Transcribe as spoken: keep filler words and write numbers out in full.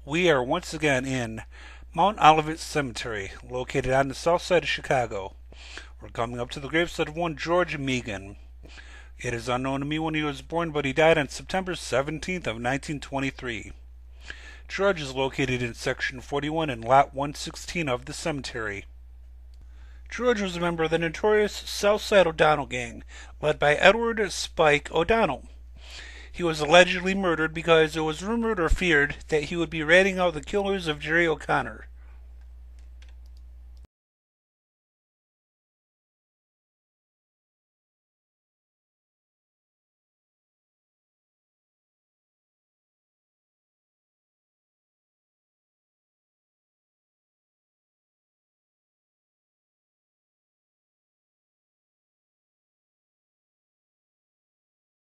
We are once again in Mount Olivet Cemetery, located on the south side of Chicago. We're coming up to the gravesite of one George Meegan. It is unknown to me when he was born, but he died on September seventeenth of nineteen twenty-three. George is located in section forty-one and lot one sixteen of the cemetery. George was a member of the notorious Southside O'Donnell gang, led by Edward Spike O'Donnell. He was allegedly murdered because it was rumored or feared that he would be ratting out the killers of Jerry O'Connor.